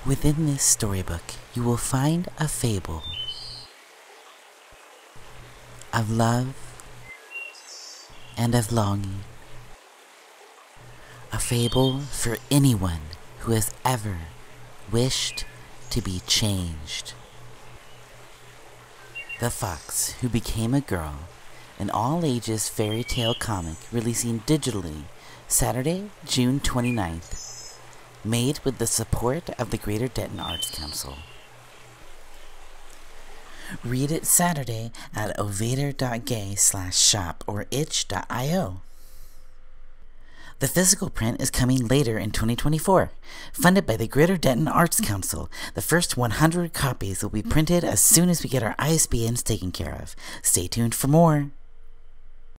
Within this storybook, you will find a fable of love and of longing. A fable for anyone who has ever wished to be changed. The Fox Who Became a Girl, an all-ages fairy tale comic releasing digitally Saturday, June 29th, made with the support of the Greater Denton Arts Council. Read it Saturday at ovaettr.gay/shop or itch.io. The physical print is coming later in 2024, funded by the Greater Denton Arts Council. The first 100 copies will be printed as soon as we get our ISBNs taken care of. Stay tuned for more.